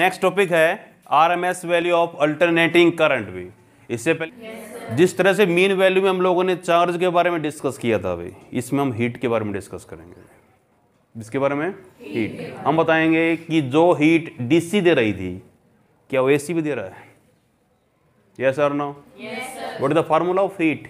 Next topic है RMS value of alternating current भी। इससे पहले जिस तरह से मीन वैल्यू में हम लोगों ने चार्ज के बारे में डिस्कस किया था भाई, इसमें हम हीट के बारे में डिस्कस करेंगे। जिसके बारे में हीट, हम बताएंगे कि जो हीट डीसी दे रही थी क्या वो एसी भी दे रहा है? यस और no? What is the formula of heat?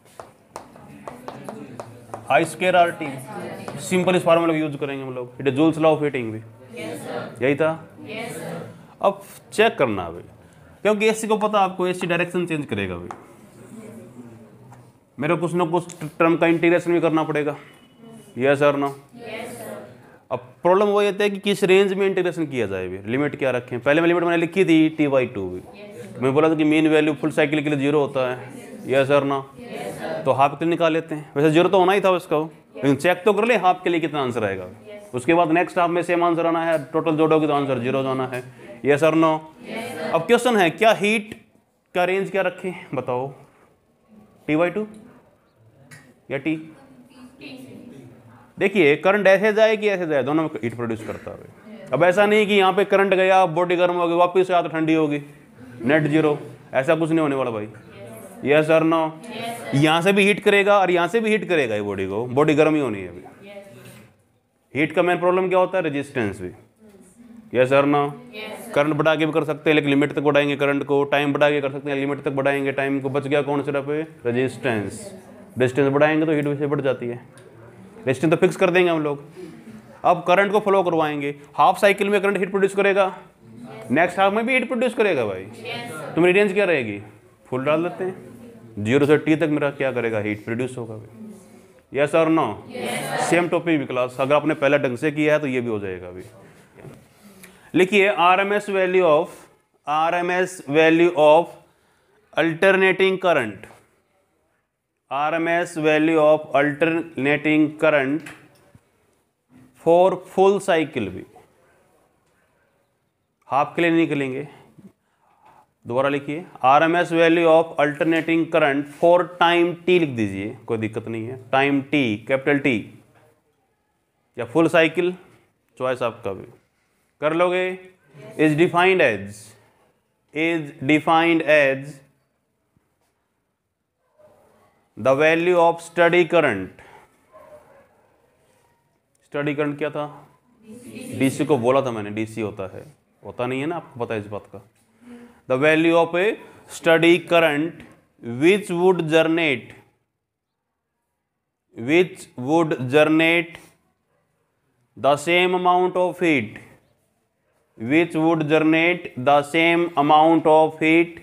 I square R T. Simple इस फार्मूला का यूज करेंगे हम लोग। It is Joule's law of heating भी। यही था। अब चेक करना भाई, क्योंकि एसी को पता आपको एसी डायरेक्शन चेंज करेगा भाई, मेरे को कुछ ना कुछ टर्म का इंटीग्रेशन भी करना पड़ेगा। यस और नो? अब प्रॉब्लम वो ये है कि किस रेंज में इंटीग्रेशन किया जाए भी, लिमिट क्या रखें। पहले मैं लिमिट मैंने लिखी थी t/2 भी, मैं बोला था कि मीन वैल्यू फुल साइकिल के लिए 0 होता है। यस और नो? तो हाफ के लिए निकाल लेते हैं। वैसे 0 तो होना ही था उसका, लेकिन चेक तो कर ले हाफ के लिए कितना आंसर आएगा। उसके बाद नेक्स्ट हाफ में सेम आंसर आना है, टोटल जोड़ोगे तो आंसर 0 जाना है। यस और नो? अब क्वेश्चन है क्या हीट का रेंज क्या रखें बताओ, t/2 या t? देखिए करंट ऐसे जाए कि ऐसे जाए, दोनों में हीट प्रोड्यूस करता है। अब ऐसा नहीं कि यहाँ पे करंट गया बॉडी गर्म हो गई, वापस से आते ठंडी होगी, नेट 0, ऐसा कुछ नहीं होने वाला भाई। यस और नो? यहाँ से भी हीट करेगा और यहाँ से भी हीट करेगा, ये बॉडी को बॉडी गर्म ही होनी है अभी। हीट का मेन प्रॉब्लम क्या होता है? रेजिस्टेंस भी। यस और नो? करंट बढ़ा के भी कर सकते हैं लेकिन लिमिट तक बढ़ाएंगे करंट को, टाइम बढ़ा के कर सकते हैं लिमिट तक बढ़ाएंगे टाइम को, बच गया कौन सिर्फ रेजिस्टेंस। रेजिस्टेंस बढ़ाएंगे तो हीट वैसे बढ़ जाती है, रेजिस्टेंस तो फिक्स कर देंगे हम लोग। अब करंट को फ्लो करवाएंगे, हाफ साइकिल में करंट हीट प्रोड्यूस करेगा, नेक्स्ट हाफ में भी हीट प्रोड्यूस करेगा भाई। तो मेरी रेंज क्या रहेगी? फुल डाल देते हैं, 0 से t तक मेरा क्या करेगा? हीट प्रोड्यूस होगा भाई। यस और नो? सेम टॉपिक भी क्लास, अगर आपने पहले ढंग से किया है तो ये भी हो जाएगा अभी। लिखिए RMS value of alternating current, RMS value of alternating current for full cycle भी। हाफ के लिए नहीं निकलेंगे, दोबारा लिखिए RMS value of alternating current for time t लिख दीजिए, कोई दिक्कत नहीं है। टाइम t, कैपिटल T, या फुल साइकिल, चॉइस आपका भी कर लोगे। Is defined as the value of steady current. Steady current क्या था? डीसी को बोला था मैंने, डीसी होता है, होता नहीं है ना, आपको पता है इस बात का। The value of a steady current which would generate the same amount of heat, which would generate the same amount of heat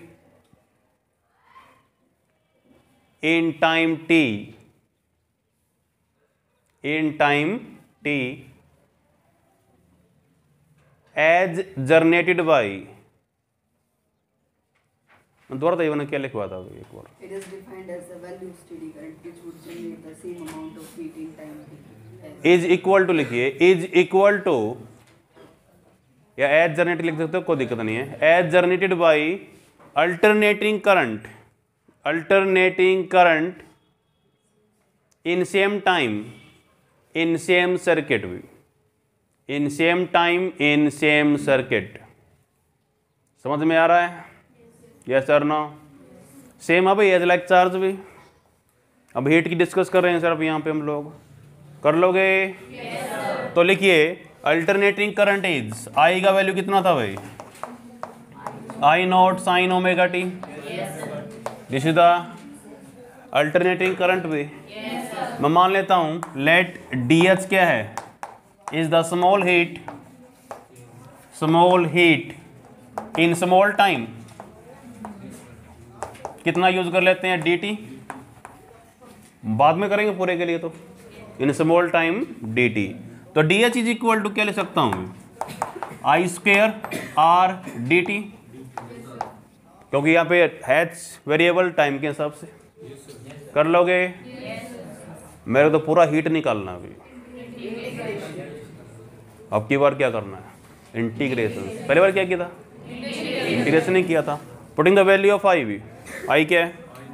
in time t as generated by, दोबारा बताइए मैंने क्या लिखवा था एक बार। It is defined as the value of steady current which would generate the same amount of heat in time t is equal to, लिखिए is equal to, या एज जनरेटेड लिख सकते हो, कोई दिक्कत नहीं है। As generated by alternating current in same time in same circuit भी, in same time in same circuit. समझ में आ रहा है? Yes sir no? सेम है भाई, एज लाइक चार्ज भी। अब हीट की डिस्कस कर रहे हैं सर, अब यहाँ पे हम लोग कर लोगे। तो लिखिए अल्टरनेटिंग करंट इज, आई का वैल्यू कितना था भाई? I0 sin omega t. This is the alternating current भी। मैं मान लेता हूं लेट DH क्या है? Is the small heat in small time. कितना यूज कर लेते हैं? DT, बाद में करेंगे पूरे के लिए। तो इन स्मॉल टाइम DT, तो DH इज इक्वल टू क्या ले सकता हूं? I स्क्वायर R DT, क्योंकि यहाँ पे H वेरिएबल टाइम के हिसाब से। कर लोगे? मेरे को तो पूरा हीट निकालना अभी। अब की बार क्या करना है? इंटीग्रेशन। पहली बार क्या किया था? इंटीग्रेशन नहीं किया था। Putting the value of I भी, I क्या है?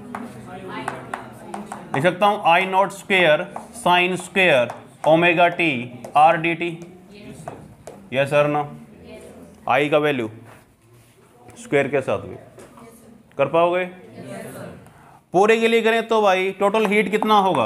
लिख सकता हूँ I0 square sine square omega t R dt। Yes sir no? I का वैल्यू स्क्वायर के साथ भी कर पाओगे? पूरे के लिए करें तो भाई टोटल हीट कितना होगा?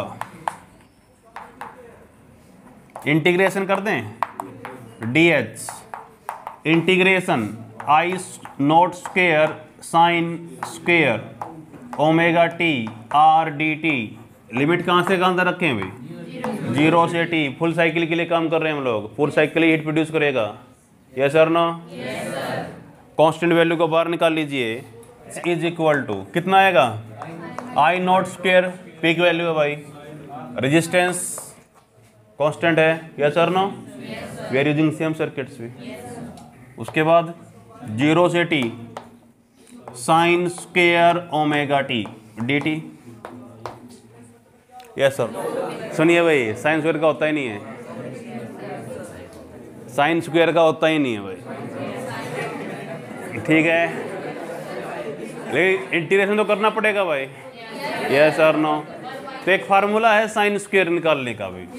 इंटीग्रेशन कर दें, D H integration I naught square sine square omega T R D T. Limit कहाँ से कहाँ तक रखें भाई? 0 से टी। फुल साइकिल के लिए काम कर रहे हैं हम लोग, फुल साइकिल हीट प्रोड्यूस करेगा। Yes sir no? Constant value को बाहर निकाल लीजिए, इज इक्वल टू कितना आएगा? I naught square peak value है भाई, रेजिस्टेंस कांस्टेंट है। Yes sir no? We are using same circuits भी। उसके बाद 0 से t sine square omega T D T. Yes sir. सुनिए भाई, साइन स्क्वायर का होता ही नहीं है, साइन स्क्वायर का होता ही नहीं है भाई, ठीक है? लेकिन इंटीग्रेशन तो करना पड़ेगा भाई। Yes sir no? तो एक फार्मूला है साइन स्क्वायर निकालने का भाई,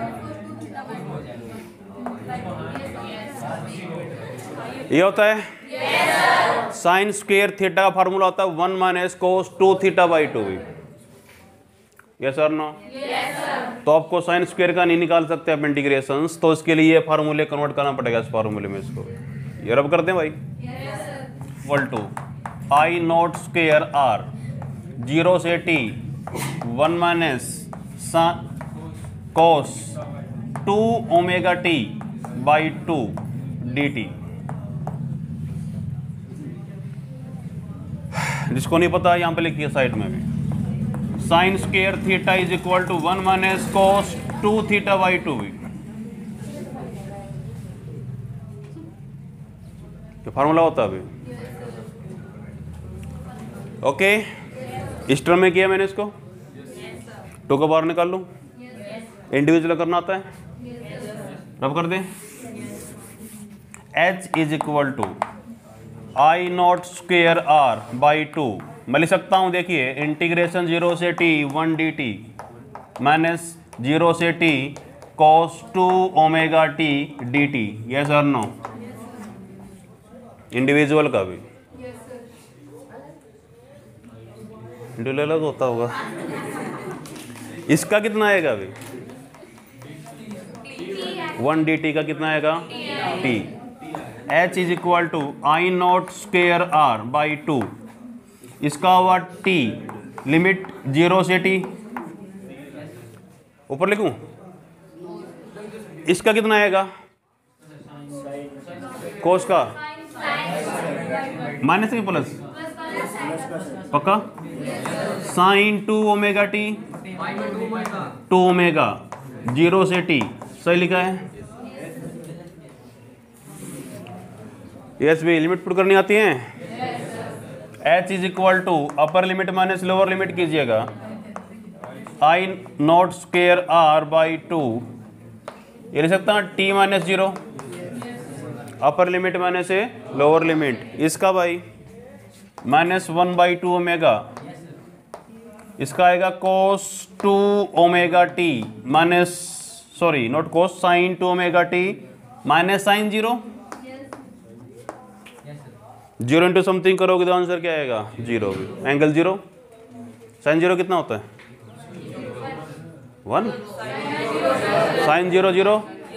ये होता है साइन स्क्वायर थीटा का फार्मूला होता है 1 minus cos 2 theta by 2। Yes sir no? तो आपको साइन स्क्वायर का नहीं निकाल सकते आप इंटीग्रेशंस, तो इसके लिए फार्मूले कन्वर्ट करना पड़ेगा इस फार्मूले में। इसको ये रब कर दें भाई, equal to I naught square R 0 से T 1 minus cos 2 omega T by 2 D T. जिसको नहीं पता यहाँ पे लिखिए साइड में भी, sine square theta is equal to 1 minus cos 2 theta by 2 भी। तो फार्मूला होता है अभी, ओके? इस टर्म में किया मैंने इसको, 2 को बाहर निकाल लूं, इंडिविजुअल करना आता है, रब कर दें। H is equal to I naught square R by 2। मैं लिख सकता हूं, देखिए, इंटीग्रेशन 0 से टी 1 डी टी माइनस 0 से T cos 2 omega T D T. Yes और नो? इंडिविजुअल का भी इंडिविजुअल अलग होता होगा। इसका कितना आएगा अभी? 1 डी टी का कितना आएगा? T. H is equal to I naught square R by 2, इसका हुआ टी, लिमिट 0 से टी, ऊपर लिखूं? इसका कितना आएगा? कोस का माइनस की प्लस? पक्का? साइन 2 ओमेगा टी 2 ओमेगा 0 से टी, सही लिखा है? यस भी, लिमिट पुट करनी आती है? H is equal to upper limit minus lower limit कीजिएगा, I naught square R by 2, ये लिख सकता हूँ T minus 0, upper limit minus है लोअर लिमिट, इसका भाई माइनस 1 बाई 2 ओमेगा, इसका आएगा cos 2 omega T minus, sorry not cos, sine 2 omega T minus sine 0। 0 into something करोगे तो आंसर क्या आएगा? 0 भी। एंगल 0, साइन 0 कितना होता है? 1। साइन 0 0,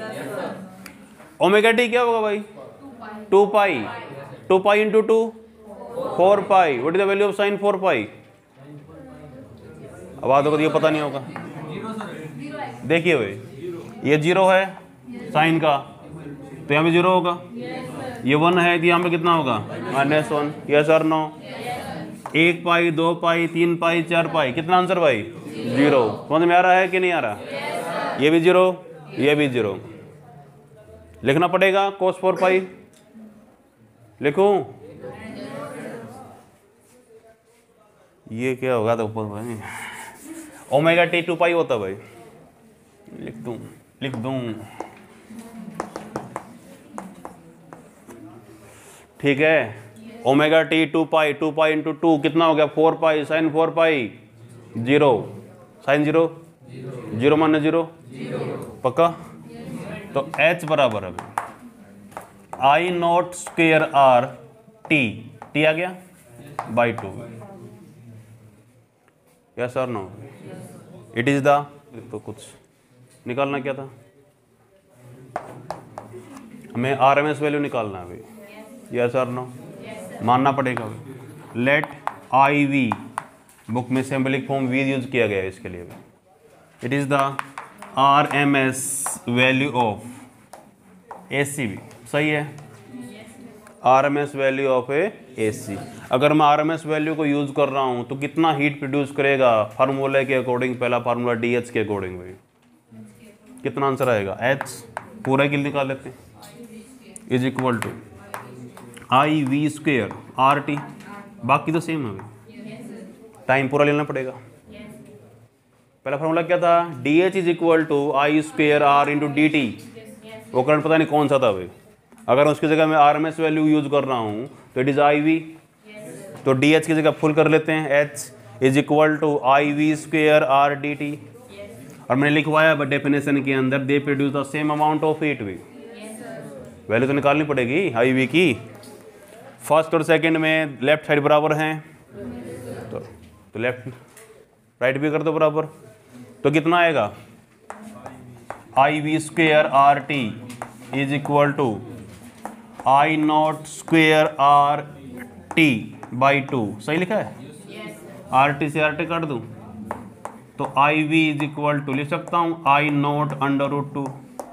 ओमेगा टी क्या होगा भाई? 2 pi, 2 pi into 2 4 pi. What is the value of sine 4 pi? अब आधो को ये पता नहीं होगा। देखिए भाई, ये 0 है साइन का, तो यहाँ भी 0 होगा, ये 1 है तो यहाँ पे कितना होगा? -1। यस और नो? 1 पाई 2 पाई 3 पाई 4 पाई, कितना आंसर भाई? 0। समझ में आ रहा है कि नहीं आ रहा? ये भी 0, ये भी 0, लिखना पड़ेगा cos 4 पाई। लिखूं? ये क्या होगा? तो ऊपर भाई ओमेगा टी 2 पाई होता भाई, लिख दूं, ठीक है? ओमेगा टी 2 पाई इंटू 2 कितना हो गया? 4 pi, sine 4 pi 0, sine 0 0 minus 0, पक्का? तो H बराबर है I naught square R T, T आ गया बाई 2, यस और नो? इट इज द, तो कुछ निकालना क्या था हमें? आरएमएस वैल्यू निकालना है अभी, यस और नो? मानना पड़ेगा। लेट आई वी, बुक में सिंबलिक फॉर्म वी यूज किया गया है इसके लिए। It is the RMS value of एसीबी, सही है? RMS value of AC. अगर मैं आरएमएस वैल्यू को यूज कर रहा हूं तो कितना हीट प्रोड्यूस करेगा फार्मूले के अकॉर्डिंग, पहला फार्मूला डीएच के अकॉर्डिंग भाई कितना आंसर आएगा? एच पूरा किल निकाल लेते हैं, is equal to I V square R T, बाकी तो सेम है, टाइम पूरा लेना पड़ेगा। पहला फार्मूला क्या था? D H is equal to I square R into D T. वो करंट पता नहीं कौन सा था भाई, अगर उसकी जगह मैं R M S value use कर रहा हूँ तो इट इज आई वी, तो डी एच की जगह फुल कर लेते हैं, H is equal to I V square R D T. और मैंने लिखवाया डेफिनेशन के अंदर they produce the same amount of heat भी, वैल्यू तो निकालनी पड़ेगी आई वी की। फर्स्ट और सेकंड में लेफ्ट साइड बराबर हैं तो लेफ्ट राइट भी कर दो बराबर, तो कितना आएगा? I V square R T is equal to I naught square R T by 2, सही लिखा है? आर टी से आर टी काट दूं तो I V is equal to लिख सकता हूं आई नॉट अंडर रूट 2।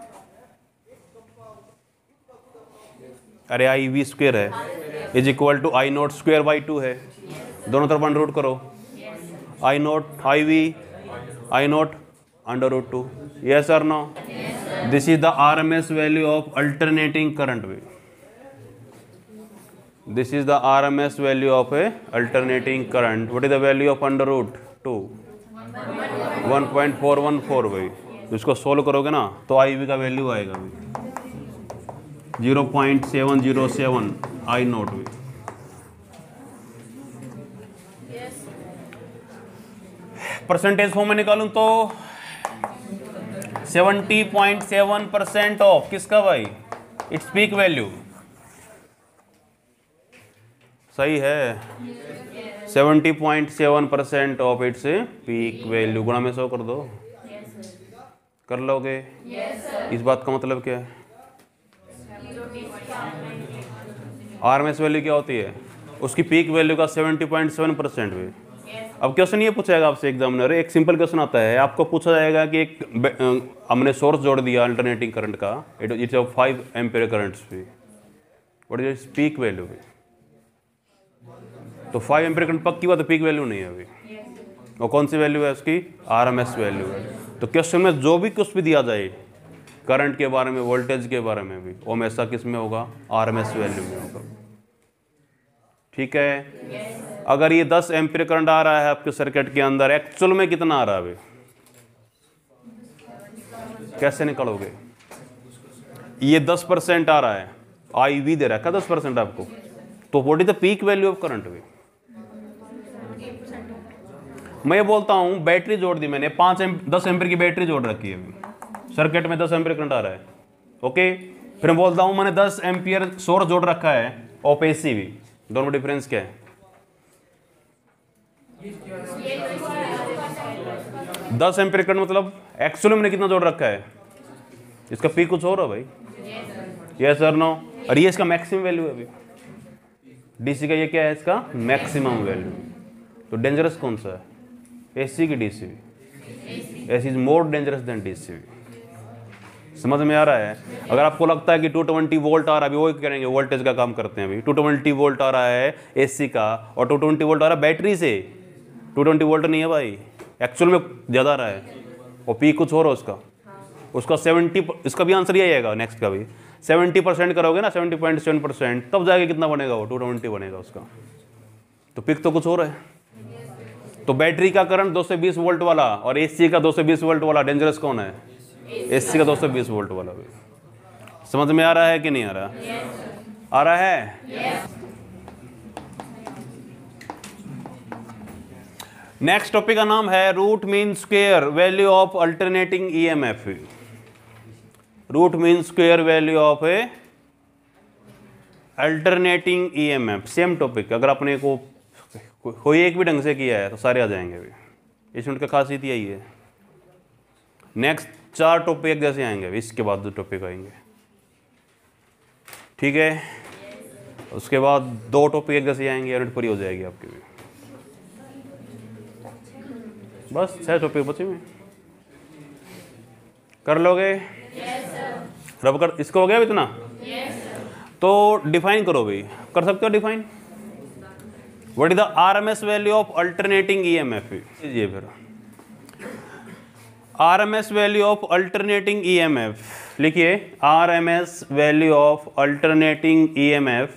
अरे आई वी स्क्वेयर है is equal to I naught square by 2 है, दोनों तरफ अंडर रूट करो, I naught I V I naught under root 2, yes और no? This is the RMS value of alternating current वे, this is the RMS value of a alternating current. What is the value of under root 2? 1.414 भाई। इसको solve करोगे ना तो I we का value आएगा भाई 0.707 आई नॉट भी। परसेंटेज फॉर्म में निकालूं तो 70.7% ऑफ किसका भाई? इट्स पीक वैल्यू, सही है? 70.7% ऑफ इट्स पीक वैल्यू गुणा में 100 कर दो, कर लोगे? इस बात का मतलब क्या है? आरएमएस वैल्यू क्या होती है? उसकी पीक वैल्यू का 70.7% भी। अब क्वेश्चन ये पूछेगा आपसे एग्जामिनर, एक सिंपल क्वेश्चन आता है, आपको पूछा जाएगा कि एक हमने सोर्स जोड़ दिया अल्टरनेटिंग करंट का, इट्स ऑफ 5 एम्पीयर करंट्स भी, what is its peak value भी? तो 5 एम्पीयर करंट पक्की बात है, पीक वैल्यू नहीं है अभी। और कौन सी वैल्यू है उसकी? आरएमएस वैल्यू है। तो क्वेश्चन में जो भी कुछ भी दिया जाए करंट के बारे में, वोल्टेज के बारे में भी, वो हमेशा किस में होगा? आरएमएस वैल्यू में होगा, ठीक है? अगर ये 10 एम्पीयर करंट आ रहा है आपके सर्किट के अंदर, एक्चुअल में कितना आ रहा है अभी? कैसे निकालोगे? ये 10% आ रहा है, आई वी दे रखा 10% आपको, तो what is the peak value of current भी? मैं ये बोलता हूं बैटरी जोड़ दी मैंने, 10 एम्पीयर की बैटरी जोड़ रखी है अभी, सर्किट में 10 एम्पीयर करंट आ रहा है, ओके? फिर मैं बोलता हूं मैंने 10 एम्पीयर सोर्स जोड़ रखा है ऑफ एसी भी, दोनों में डिफरेंस क्या है? 10 एम्पीयर करंट मतलब एक्चुअली मैंने कितना जोड़ रखा है? इसका पीक कुछ और है भाई, यस और नो? और ये इसका मैक्सिमम वैल्यू है अभी, डीसी का ये क्या है? इसका मैक्सिमम वैल्यू। तो डेंजरस कौन सा है? एसी की DC? AC is more dangerous than DC. समझ में आ रहा है? अगर आपको लगता है कि 220 वोल्ट आ रहा है, अभी वो करेंगे वोल्टेज का काम करते हैं, अभी 220 वोल्ट आ रहा है एसी का और 220 वोल्ट आ रहा है बैटरी से, 220 वोल्ट नहीं है भाई, एक्चुअल में ज़्यादा आ रहा है और पीक कुछ और है उसका 70, इसका भी आंसर यही आएगा नेक्स्ट का भी, 70% करोगे ना, 70.7%, तब जाके कितना बनेगा वो? 220 बनेगा उसका, तो पिक तो कुछ और है। तो बैटरी का करंट 220 वोल्ट वाला और एसी का 220 वोल्ट वाला, डेंजरस कौन है? एसी का 220 वोल्ट वाला भी। समझ में आ रहा है कि नहीं आ रहा? आ रहा है? नेक्स्ट टॉपिक का नाम है root mean square value of alternating EMF. Root mean square value of a alternating EMF, same topic. अगर अपने को कोई एक भी ढंग से किया है तो सारे आ जाएंगे अभी। इस यूनिट का खासियत यही है। नेक्स्ट 4 टॉपिक एक जैसे आएंगे अभी, इसके बाद 2 टॉपिक आएंगे, ठीक है। उसके बाद 2 टॉपिक एक जैसे आएंगे, यूनिट पूरी हो जाएगी आपकी भी। बस 6 टॉपिक बचे हुए, कर लोगे? रब कर, इसको हो गया अभी इतना? तो डिफाइन करो भाई, कर सकते हो define? What is the RMS value of alternating EMF? ये फिर RMS value of alternating EMF लिखिए। RMS value of alternating EMF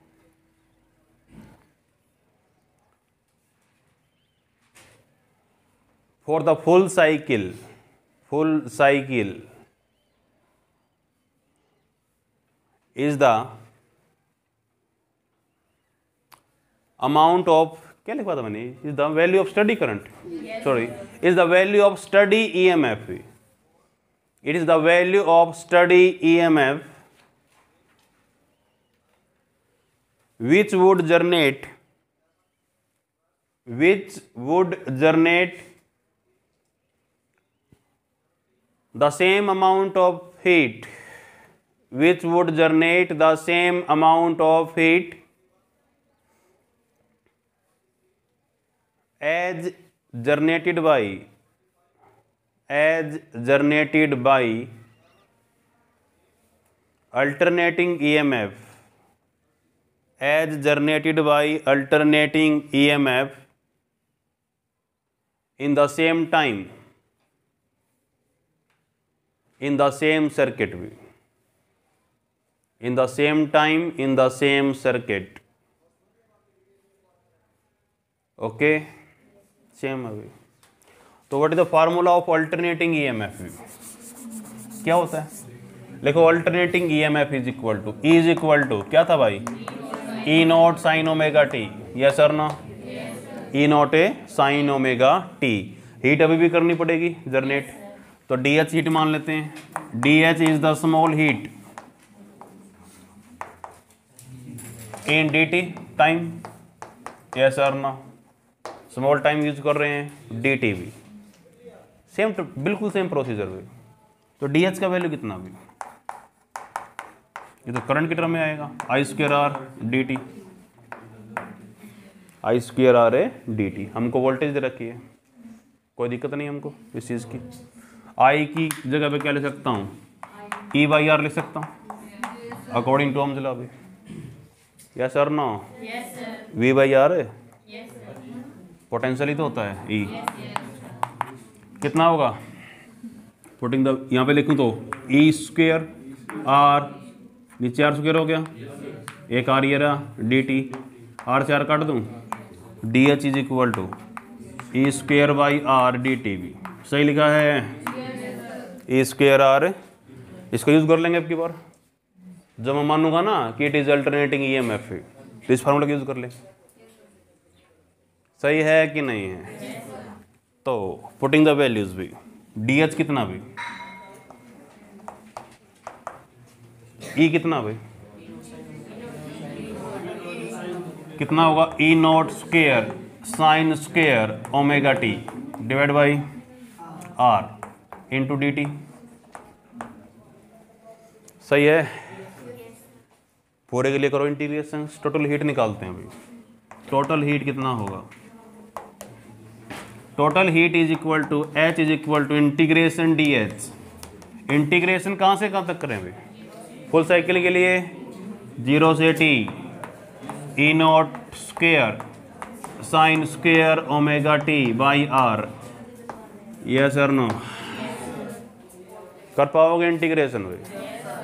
for the full cycle is the amount of, क्या लिखवा था मैंने, is the value of steady current, sorry, is the value of steady EMF. It is the value of steady EMF which would generate the same amount of heat as generated by alternating EMF in the same time in the same circuit. Okay, same अभी। तो what is the formula of alternating EMF? क्या होता है? देखो, alternating EMF is equal to क्या था भाई? E naught sine omega T, yes और no? E naught a sine omega T. Heat अभी भी करनी पड़ेगी जनरेट, तो डी एच हीट मान लेते हैं। D H is the small heat in D T time, yes और नो? स्मॉल टाइम यूज कर रहे हैं, डी टी भी सेम, बिल्कुल सेम प्रोसीजर भी। तो डी एच का वैल्यू कितना भी, ये तो करंट की टर्म में आएगा, I square R D T, I square R a D T. हमको वोल्टेज दे रखी है, कोई दिक्कत नहीं हमको इस चीज़ की। आई की जगह पे क्या लिख सकता हूँ? ई बाई आर लिख सकता हूँ अकॉर्डिंग टू हमला भी, yes sir no? V by R है, पोटेंशियल ही तो होता है ई। कितना होगा? पुटिंग द, यहाँ पे लिखूँ तो ई स्क्वेयर आर, नीचे आर स्क्वेयर हो गया, एक आर ये रहा डी टी, आर से आर काट दूँ, D H is equal to E square by R D T भी। सही लिखा है? ई स्क्वेयर आर, इसको यूज़ कर लेंगे अब की बार जब मैं मानूंगा ना कि इट इज अल्टरनेटिंग ईएमएफ, तो इस फार्मूला का यूज़ कर लें। सही है कि नहीं है? तो पुटिंग द वैल्यूज भी, डी एच कितना भी, ई कितना भाई, कितना होगा? E naught square sine square omega T divide by R into D T. सही है? पूरे के लिए करो इंटीग्रेशन, टोटल हीट निकालते हैं अभी। टोटल हीट कितना होगा? Total heat is equal to H is equal to integration D H. Integration कहाँ से कहाँ तक करें अभी? फुल साइकिल के लिए 0 से T E naught square sine square omega T by R, yes और नो? कर पाओगे इंटीग्रेशन भाई?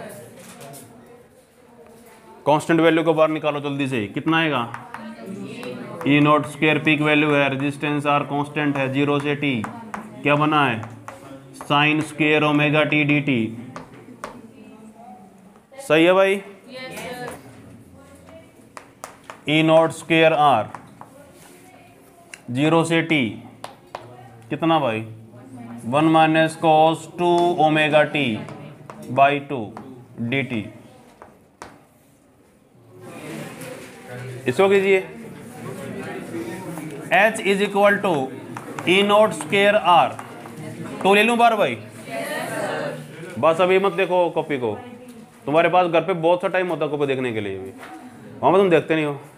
कांस्टेंट वैल्यू को बाहर निकालो जल्दी से, कितना आएगा? E naught square peak value है, रेजिस्टेंस आर कांस्टेंट है, 0 से टी क्या बना है? Sine square omega T D T. सही है भाई? ई नॉट स्क्वायर आर 0 से टी कितना भाई? 1 minus cos 2 omega T by 2 D T. इसको कीजिए, H is equal to E naught square R. तो ले लूं बार भाई? बस अभी मत देखो कॉपी को, तुम्हारे पास घर पे बहुत सा टाइम होता है कॉपी देखने के लिए भी, वहां पर तुम देखते नहीं हो।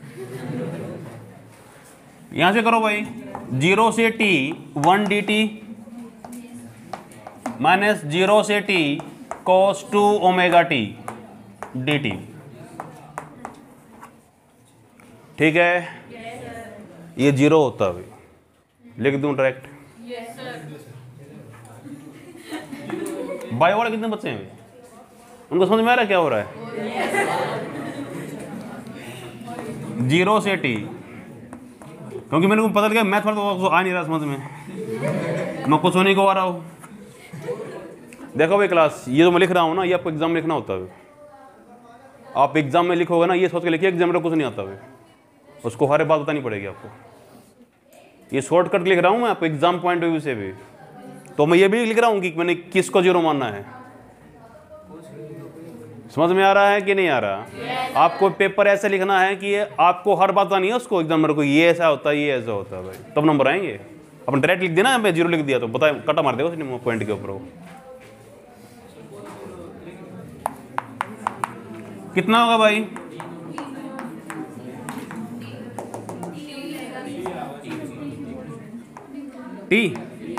यहां से करो भाई, 0 से t 1 dt माइनस 0 से t cos 2 omega t dt। ठीक है, ये 0 होता है, लिख दूं डायरेक्ट। बायो वाले कितने बच्चे हैं, उनको समझ में आ रहा है क्या हो रहा है? 0 से t, क्योंकि मैंने को पता लगा मैथ वाला तो आ नहीं रहा समझ में, मैं कुछ होने को आ रहा हूँ। देखो भाई क्लास, ये जो मैं लिख रहा हूँ ना, ये आपको एग्जाम में लिखना होता है। आप एग्जाम में लिखोगे ना, ये सोच के लिखिए एग्जाम में कुछ नहीं आता है, उसको हर बात बतानी पड़ेगी आपको। ये शॉर्टकट लिख रहा हूँ मैं आपको एग्जाम पॉइंट ऑफ व्यू से भी, तो मैं ये भी लिख रहा हूँ कि मैंने किसको 0 मानना है। समझ में आ रहा है कि नहीं आ रहा? आपको पेपर ऐसे लिखना है कि आपको हर बात नहीं है उसको एग्जामिनर को, ये ऐसा होता है, ये ऐसा होता है भाई, तब नंबर आएंगे। अपन डायरेक्ट लिख देना, मैं 0 लिख दिया तो पता कटा मार देगा उसने पॉइंट के ऊपर। कितना होगा भाई? टी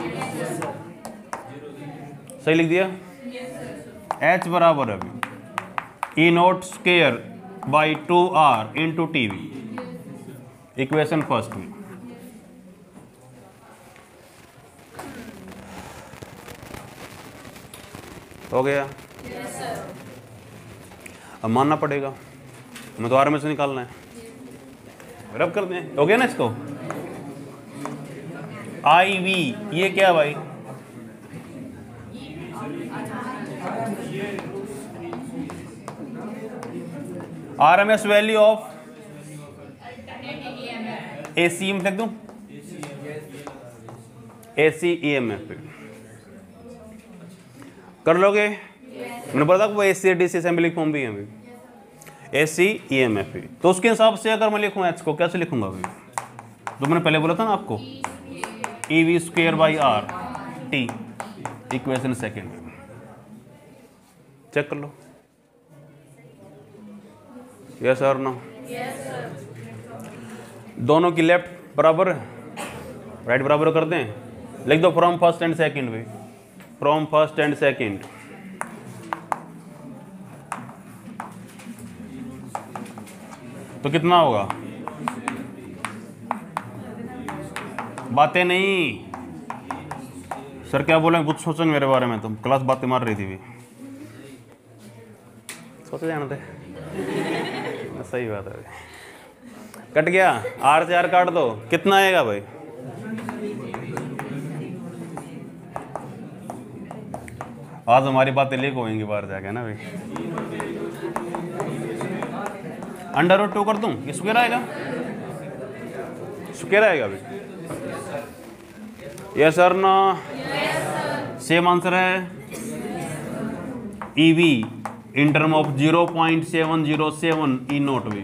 सही लिख दिया। H बराबर अभी E naught square by 2r into T V, equation first में। हो गया? अब मानना पड़ेगा, हमें तो आर में से निकालना है, रब कर दें। हो गया ना इसको? आई वी, ये क्या भाई? RMS वैल्यू ऑफ AC लिख दूं, AC EMF कर लोगे? मैंने बोला था वो AC DC असेंबली फॉर्म भी है अभी, AC EMF। तो उसके हिसाब से अगर मैं लिखूं H को कैसे लिखूंगा अभी? तो मैंने पहले बोला था ना आपको, EV square by R T, equation second. Check कर लो, यस और नो? दोनों की लेफ्ट बराबर है, राइट बराबर कर दें। लिख दो फ्रॉम फर्स्ट एंड सेकंड भी, फ्रॉम फर्स्ट एंड सेकंड। तो कितना होगा? बातें नहीं, सर क्या बोले कुछ सोचेंगे मेरे बारे में, तुम क्लास बातें मार रही थी भी, सोचे जाना थे। सही बात है, कट गया। R से R काट दो, कितना आएगा भाई? आज हमारी बातें लीक होंगी बाहर जाके ना भाई। √2 कर दूं, ये स्क्वायर आएगा, स्क्वायर आएगा भाई। यस सर ना? सेम आंसर है। EV in term of 0.707 E naught भी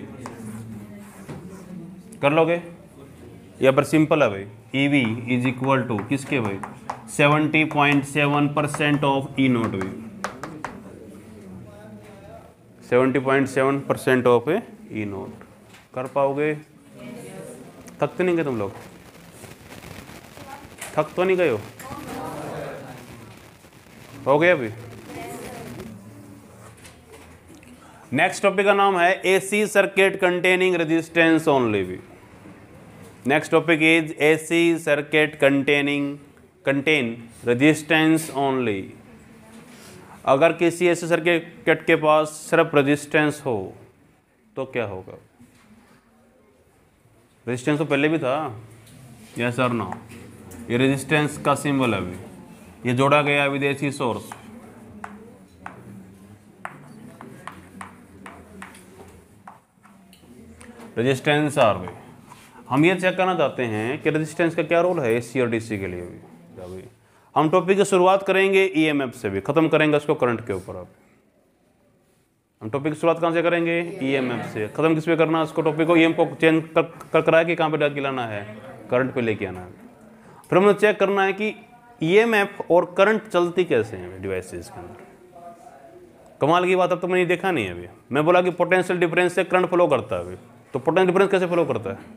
कर लोगे? यहाँ पर सिंपल है भाई, EV इज इक्वल टू किसके भाई? 70.7% ऑफ ई नोट भी, 70.7% ऑफ ई नोट। कर पाओगे? थकते नहीं गए तुम लोग? थक तो नहीं गए हो गया अभी? नेक्स्ट टॉपिक का नाम है AC circuit containing resistance only भी। Next topic is AC circuit contain resistance only. अगर किसी ऐसे सर्किट के पास सिर्फ रेजिस्टेंस हो तो क्या होगा? रेजिस्टेंस तो पहले भी था, यस और नो? ये रेजिस्टेंस का सिंबल है अभी, ये जोड़ा गया विदेशी सोर्स। रेजिस्टेंस आर भाई, हम ये चेक करना चाहते हैं कि रेजिस्टेंस का क्या रोल है AC और DC के लिए भी। हम टॉपिक की शुरुआत करेंगे EMF से भी, खत्म करेंगे इसको करंट के ऊपर। अब हम टॉपिक की शुरुआत कहाँ से करेंगे? ईएमएफ से। खत्म किस पे करना है उसको? टॉपिक को ईएमएफ को चेंज कर करा के कहाँ पे डाल के लाना है? करंट पे लेके आना है। फिर हमें चेक करना है कि ईएमएफ और करंट चलती कैसे हैं डिवाइसेस के अंदर। कमाल की बात अब तो मैंने देखा नहीं है अभी। मैं बोला कि पोटेंशियल डिफरेंस से करंट फ्लो करता है अभी, तो पोटेंशियल डिफरेंस कैसे फ्लो करता है?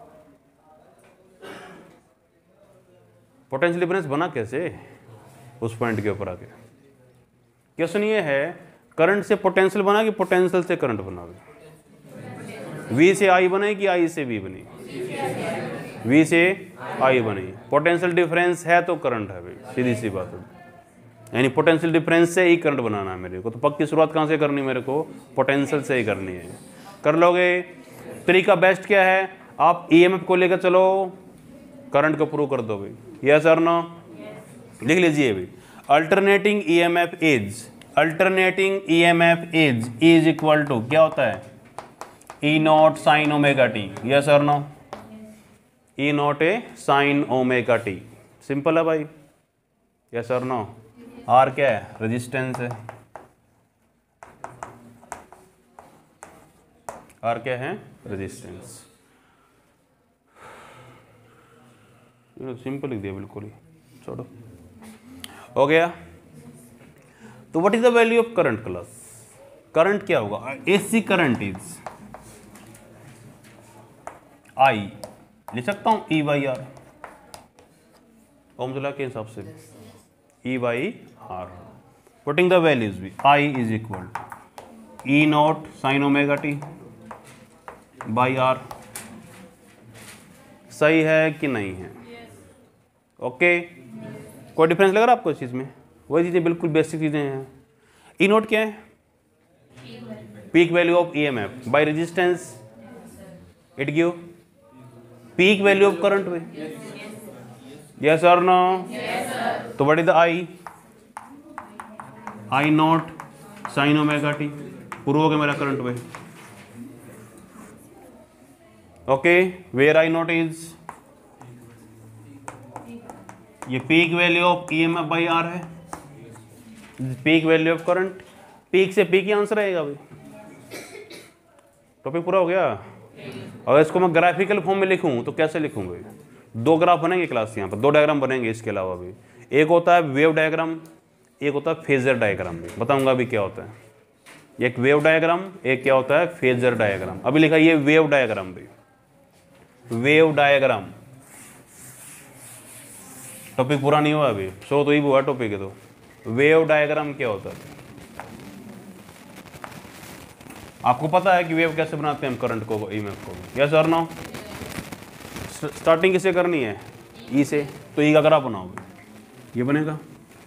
पोटेंशियल डिफरेंस बना कैसे उस पॉइंट के ऊपर आके? क्वेश्चन ये है, करंट से पोटेंशियल बना कि पोटेंशियल से करंट बना? वी से आई बने कि आई से वी बनी? वी से आई बनी। पोटेंशियल डिफरेंस है तो करंट है भाई, सीधी सी बात है। यानी पोटेंशियल डिफरेंस से ही करंट बनाना है मेरे को। तो पक्की शुरुआत कहाँ से करनी है मेरे को? पोटेंशियल से ही करनी है। कर लोगे? तरीका बेस्ट क्या है? आप ईएमएफ को लेकर चलो, करंट को प्रूव कर दो भाई। यस और नो? लिख लीजिए भाई। Alternating EMF is equal to क्या होता है? E naught sine omega T. Yes और no? E naught a sine omega T. Simple है भाई। यस और नो? आर क्या है? रेजिस्टेंस है। आर क्या है? रेजिस्टेंस। सिंपल लिख दिया बिल्कुल ही, छोड़ो। हो गया। तो what is the value of current class? Current क्या होगा? एसी करंट इज आई, लिख सकता हूं E by R, Ohm's law के हिसाब से E by R. Putting the values भी, I is equal E naught sine omega T by R. सही है कि नहीं है? ओके कोई डिफरेंस लग रहा है आपको इस चीज में? वही चीजें बिल्कुल बेसिक चीजें हैं। ई नोट क्या है? Peak value of EMF by resistance, it give peak value of current wave. Yes और नो? तो what is the I naught sine omega T. Prove हो गया मेरा current wave. Okay, where I naught is, ये peak value of EMF by R है, peak value of current. Peak से peak ही answer आएगा भाई। टॉपिक पूरा हो गया। अगर इसको मैं ग्राफिकल फॉर्म में लिखूं तो कैसे लिखूं भाई? दो ग्राफ बनेंगे क्लास यहाँ पर, दो डायग्राम बनेंगे इसके अलावा भी। एक होता है वेव डायग्राम, एक होता है फेजर डायग्राम। भी बताऊंगा अभी क्या होता है। एक वेव डायग्राम, एक क्या होता है? Phasor diagram. अभी लिखा ये वेव डायग्राम भी, वेव डायग्राम। टॉपिक पूरा नहीं हुआ अभी, सो तो ही हुआ टॉपिक है। तो वेव डायग्राम क्या होता है? आपको पता है कि वेव कैसे बनाते हैं हम करंट को, ईएमएफ को? यस और नो? स्टार्टिंग किससे करनी है? ई से। तो ई का ग्राफ बनाओगे, ये बनेगा।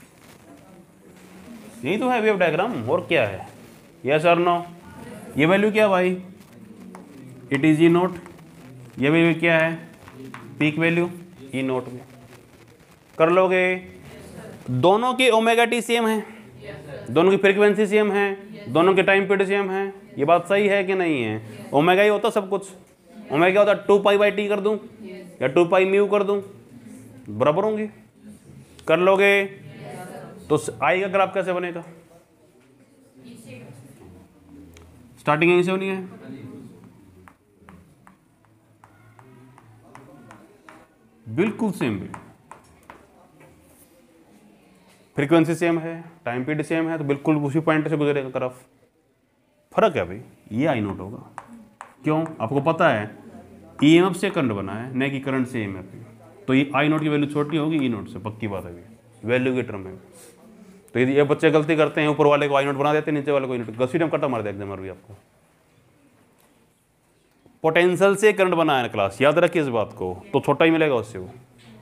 यही तो है वेव डायग्राम, और क्या है? यस और नो? ये वैल्यू क्या भाई? It is E naught. ये वैल्यू क्या है? पीक वैल्यू ई नोट में। कर लोगे? दोनों की ओमेगा टी सेम है, दोनों की फ्रीक्वेंसी सेम है, दोनों के टाइम पीरियड सेम है। ये बात सही है कि नहीं है? ओमेगा ही होता सब कुछ। ओमेगा होता 2 पाई बाई टी कर दूं या 2 पाई म्यू कर दूं, बराबर होंगे। कर लोगे? तो आई का ग्राफ कैसे बनेगा? स्टार्टिंग यहीं से होनी है। बिल्कुल सेम भी, फ्रीक्वेंसी सेम है, टाइम पीरियड सेम है, तो बिल्कुल उसी पॉइंट से गुजरेगा ग्राफ। फर्क है भाई, ये आई नोट होगा। क्यों? आपको पता है ईएमएफ से करंट बना है, न कि करंट से ईएमएफ। तो ये आई नोट की वैल्यू छोटी होगी ई नोट से, पक्की बात है। वैल्यू के टर्म में तो यदि ये बच्चे गलती करते हैं, ऊपर वाले को आई नोट बना देते हैं, नीचे वाले को ई नोट, गसी टाइम कटा मार दे एग्जामर भी आपको। पोटेंशियल से करंट बनाया है क्लास, याद रखिए इस बात को, तो छोटा ही मिलेगा उससे वो।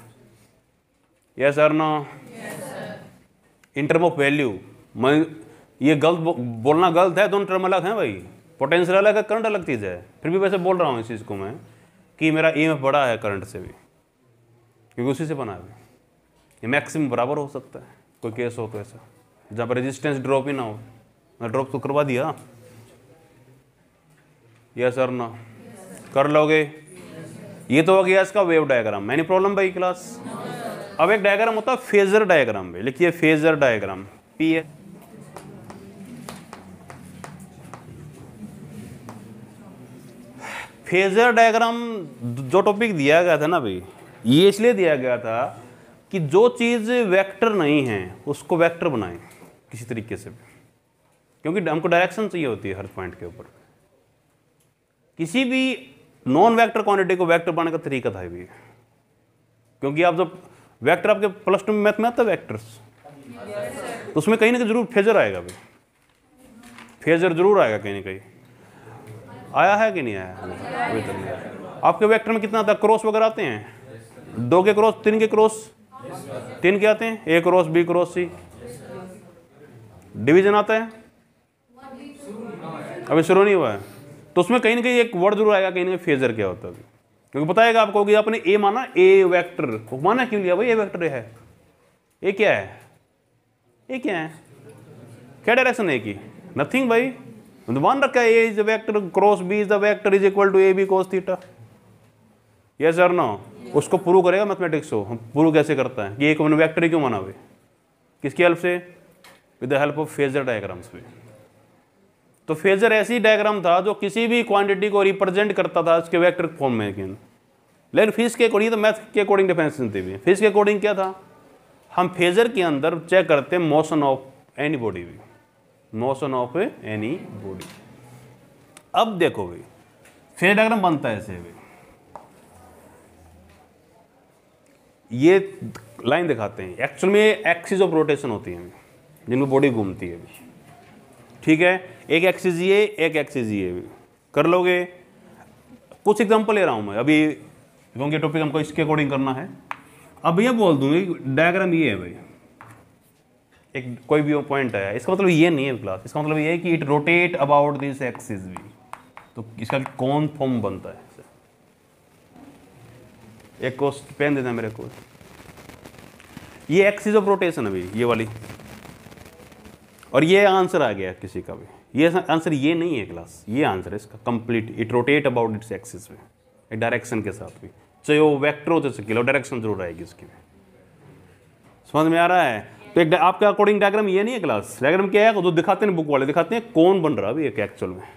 Yes sir no? In term of value, मैं ये गलत बोलना गलत है, दोनों टर्म अलग हैं भाई। पोटेंशियल अलग है, करंट अलग चीज़ है। फिर भी वैसे बोल रहा हूँ इस चीज़ को मैं कि मेरा ईएमएफ बड़ा है करंट से भी, क्योंकि उसी से बना है। ये मैक्सिमम बराबर हो सकता है, कोई केस हो तो ऐसा जहाँ पर रेजिस्टेंस ड्रॉप ही ना हो। मैं ड्रॉप तो करवा दिया। यस सर ना? कर लोगे? ये तो हो गया इसका वेव डायग्राम। एनी प्रॉब्लम भाई क्लास? अब एक डायग्राम होता है फेजर डायग्राम में, लिखिए फेजर डायग्राम। पी है फेजर डायग्राम जो टॉपिक दिया गया था ना भाई, ये इसलिए दिया गया था कि जो चीज़ वेक्टर नहीं है उसको वेक्टर बनाएं किसी तरीके से, क्योंकि हमको डायरेक्शन चाहिए होती है हर पॉइंट के ऊपर। किसी भी नॉन वेक्टर क्वांटिटी को वेक्टर बनाने का तरीका था भी, क्योंकि आप जब वेक्टर आपके +2 में मैथ में आता है वेक्टर्स, तो उसमें कहीं ना कहीं जरूर फेजर आएगा भाई, फेजर जरूर आएगा कहीं ना कहीं। आया है कि नहीं आया? अभी तक नहीं आया। आपके वेक्टर में कितना आता है? क्रॉस वगैरह आते हैं, 2 के क्रॉस, 3 के क्रॉस, 3 के आते हैं, A cross B cross C। Division आता है? अभी शुरू नहीं हुआ है, तो उसमें कहीं ना कहीं एक वर्ड जरूर आएगा कहीं ना कहीं फेजर क्या होता है, क्योंकि बताएगा आपको कि आपने ए माना, ए वेक्टर माना क्यों लिया भाई? ए वेक्टर है, ए क्या है? ए क्या है? क्या डायरेक्शन है की? नथिंग भाई, मान रखा है A is the vector, cross B is the vector is equal to A B cos theta. Yes और नो? उसको प्रूव करेगा मैथमेटिक्स को। हम प्रूव कैसे करता है कि एक वेक्टर ही क्यों माना भाई? किसकी हेल्प से? With the help of phasor diagrams भी। तो फेजर ऐसी डायग्राम था जो किसी भी क्वांटिटी को रिप्रेजेंट करता था उसके वेक्टर फॉर्म में। लेकिन फिजिक्स के अकॉर्डिंग, तो मैथ के अकॉर्डिंग डिफरेंस थी भी। फिजिक्स के अकॉर्डिंग क्या था? हम फेजर के अंदर चेक करते हैं मोशन ऑफ एनी बॉडी भी, मोशन ऑफ एनी बॉडी। अब देखो भाई, फेजर डायग्राम बनता है ऐसे भी, ये लाइन दिखाते हैं, एक्चुअल में एक्सिस ऑफ रोटेशन होती है जिनमें बॉडी घूमती है, ठीक है। एक एक्सिस ये, एक एक्सिस ये भी कर लोगे। कुछ एग्जांपल ले रहा हूं मैं अभी, क्योंकि टॉपिक हमको इसके अकॉर्डिंग करना है। अब ये बोल दूंगी डायग्राम ये है भाई, एक कोई भी पॉइंट है, इसका मतलब ये नहीं है क्लास, इसका मतलब ये है कि it rotate about this axis भी, तो इसका कौन फॉर्म बनता है? एक को पेन देना मेरे को, ये एक्सिस ऑफ रोटेशन है भाई, ये वाली, और ये आंसर आ गया किसी का भी। ये आंसर ये नहीं है क्लास, ये आंसर है इसका complete. It rotate about its axis में, एक डायरेक्शन के साथ भी, चाहे वो वेक्टर हो चाहे स्केलर, डायरेक्शन जरूर आएगी उसकी। समझ में आ रहा है? तो एक आपका अकॉर्डिंग डायग्राम ये नहीं है क्लास। डायग्राम क्या है? जो दिखाते हैं बुक वाले, दिखाते हैं कौन बन रहा है अभी एक एक्चुअल में।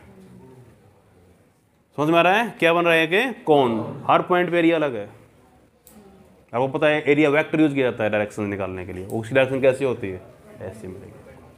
समझ में आ रहा है क्या बन रहा है कि कौन? हर पॉइंट पे एरिया अलग है। आपको पता है एरिया वेक्टर यूज किया जाता है डायरेक्शन निकालने के लिए। उसकी डायरेक्शन कैसी होती है? ऐसी मिलेगी।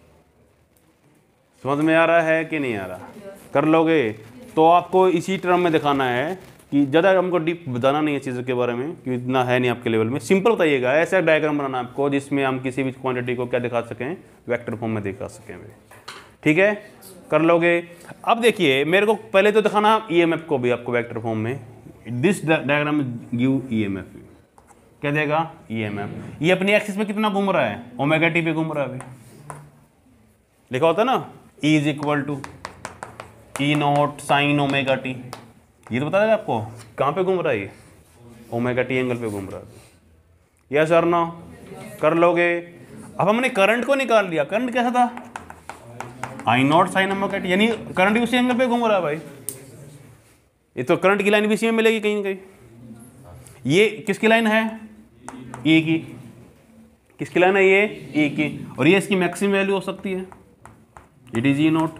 समझ में आ रहा है कि नहीं आ रहा? कर लोगे तो आपको इसी टर्म में दिखाना है कि ज़्यादा हमको डीप बताना नहीं है चीज़ों के बारे में, कि इतना है नहीं आपके लेवल में। सिंपल बताइएगा, ऐसा डायग्राम बनाना आपको जिसमें हम किसी भी क्वांटिटी को क्या दिखा सकें? वेक्टर फॉर्म में दिखा सकें। ठीक है, कर लोगे। अब देखिए, मेरे को पहले तो दिखाना ईएमएफ को भी आपको वेक्टर फॉर्म में। दिस डायग्राम गिव ईएमएफ, क्या देगा? ईएमएफ। ये अपनी एक्सिस में कितना घूम रहा है? ओमेगा टी पे घूम रहा है। लिखा होता है ना, E is equal to E naught sine omega T. ये तो बता देगा आपको कहाँ पे घूम रहा है ये? ओमेगा टी एंगल पे घूम रहा है। यस और नो? कर लोगे। अब हमने करंट को निकाल लिया। करंट कैसा था? I naught sine omega T, यानी करंट भी उसी एंगल पे घूम रहा है भाई। ये तो करंट की लाइन भी इसी में मिलेगी कहीं ना कहीं। ये किसकी लाइन है? E की। किसकी लाइन है ये? E की। और ये इसकी मैक्सिमम वैल्यू हो सकती है, it is E naught.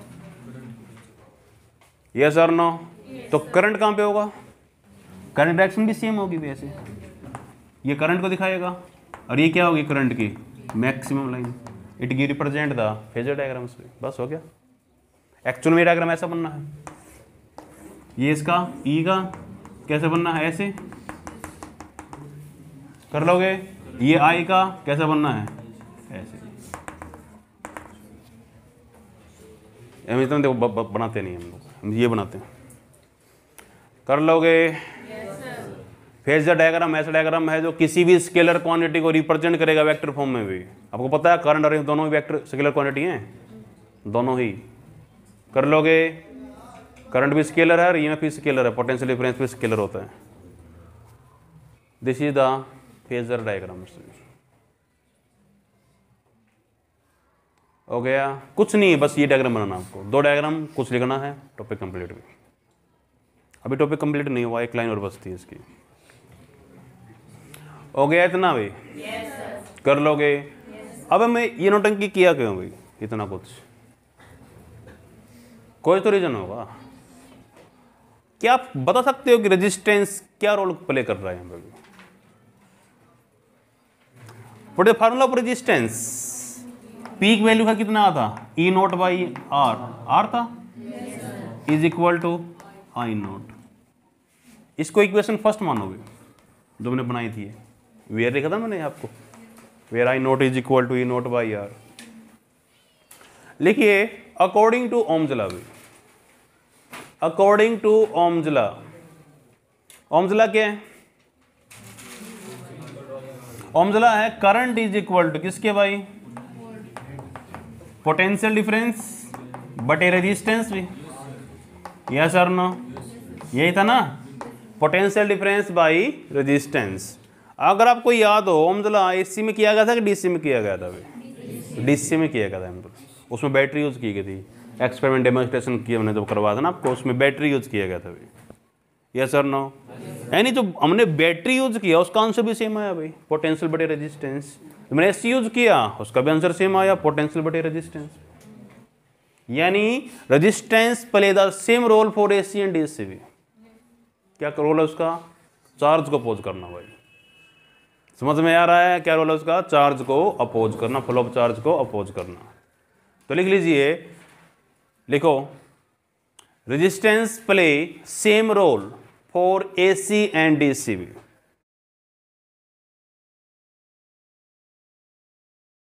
Yes और नो? तो करंट कहां पे होगा? करंट डायरेक्शन भी सेम होगी वैसे, ये करंट को दिखाएगा और ये क्या होगी? करंट की maximum line. It give represent the phasor diagrams पे। बस हो गया। एक्चुअल में डायग्राम ऐसा बनना है। ये इसका ई का कैसे बनना है? ऐसे कर लोगे। ये आई का कैसे बनना है? ऐसे। देखो बनाते नहीं हम लोग, हम ये बनाते हैं। कर लोगे। फेजर डायग्राम ऐसा डायग्राम है जो किसी भी स्केलर क्वांटिटी को रिप्रेजेंट करेगा वेक्टर फॉर्म में भी। आपको पता है करंट और दोनों ही वेक्टर स्केलर क्वांटिटी हैं, दोनों ही। कर लोगे। करंट भी स्केलर है और ईएमएफ भी स्केलर है, पोटेंशियल डिफरेंस भी स्केलर होता है। This is the phasor diagram. हो गया? कुछ नहीं, बस ये डायग्राम बनाना आपको। 2 डायग्राम कुछ लिखना है, टॉपिक कंप्लीट भी। अभी टॉपिक कंप्लीट नहीं हुआ, एक लाइन और बचती है इसकी। हो गया इतना भाई? yes, कर लोगे। अब मैं ये नौटंकी किया क्यों भाई इतना कुछ? कोई तो रीजन होगा। क्या आप बता सकते हो कि रेजिस्टेंस क्या रोल प्ले कर रहा है यहाँ पे? What is the formula of resistance? Peak value का कितना आता? E naught by R, R था, is equal to I naught. इसको इक्वेशन फर्स्ट मानोगे जो मैंने बनाई थी, वेयर लिखा था मैंने आपको, where I naught is equal to E naught by R. लिखिए according to Ohm's law, according to Ohm's law, Ohm's law क्या है? ओम्स लॉ है करंट इज इक्वल टू किसके भाई? पोटेंशियल डिफरेंस बटे रेजिस्टेंस भी, यस और नो? यही था ना, पोटेंशियल डिफरेंस बाई रेजिस्टेंस। अगर आपको याद हो ओम्स लॉ एसी में किया गया था कि डीसी में किया गया था? डीसी में किया गया था, उसमें बैटरी यूज की गई थी। एक्सपेरिमेंट डेमोन्स्ट्रेशन किया मैंने जब करवाया था ना आपको, उसमें बैटरी यूज किया गया था भाई, यस और नो? यानी जो हमने बैटरी यूज किया उसका आंसर भी सेम आया भाई, पोटेंशियल बटे रेजिस्टेंस। मैंने एसी यूज किया उसका भी आंसर सेम आया, पोटेंशियल बटे रेजिस्टेंस। यानी resistance play the same role for AC and DC भी। क्या रोल है उसका? चार्ज को अपोज करना भाई। समझ में आ रहा है क्या रोल है उसका? चार्ज को अपोज करना, फ्लो ऑफ चार्ज को अपोज करना। तो लिख लीजिए, लिखो resistance play same role for AC and DC भी।